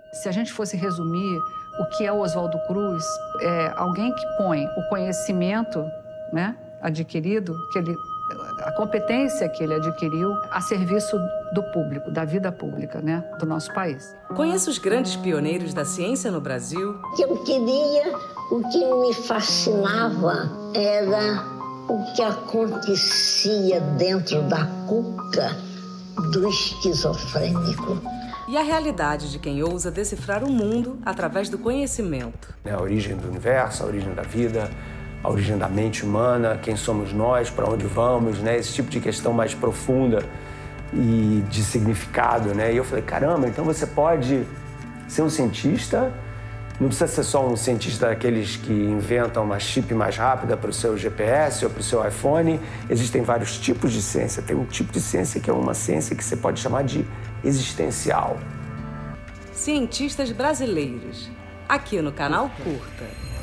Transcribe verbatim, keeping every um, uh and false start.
Se a gente fosse resumir o que é o Oswaldo Cruz, é alguém que põe o conhecimento, né, adquirido, que ele, a competência que ele adquiriu a serviço do público, da vida pública, né, do nosso país. Conheça os grandes pioneiros da ciência no Brasil. O que eu queria, o que me fascinava era o que acontecia dentro da cuca do esquizofrênico. E a realidade de quem ousa decifrar o mundo através do conhecimento. A origem do universo, a origem da vida, a origem da mente humana, quem somos nós, para onde vamos, né? Esse tipo de questão mais profunda e de significado, né? E eu falei, caramba, então você pode ser um cientista, não precisa ser só um cientista daqueles que inventam uma chip mais rápida para o seu G P S ou para o seu iPhone. Existem vários tipos de ciência. Tem um tipo de ciência que é uma ciência que você pode chamar de existencial. Cientistas brasileiros, aqui no canal Curta.